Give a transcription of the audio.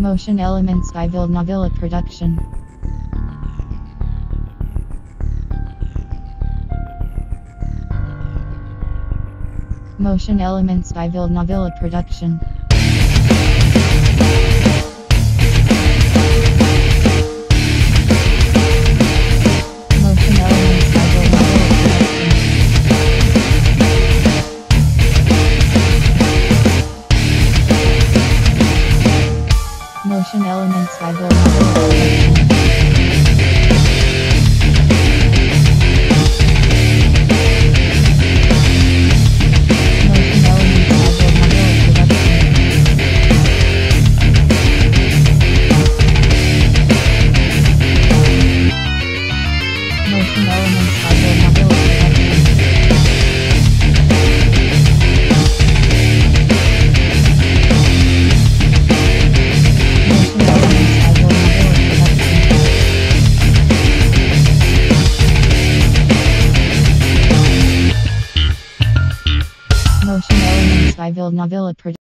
Motion Elements by Vildnavilla Production. Motion Elements by Vildnavilla Production. Motion Elements by Vildnavilla Production. Motion Elements by Vildnavilla Production. Motion Elements by Vildnavilla Production. Motion Elements by Vildnavilla Production.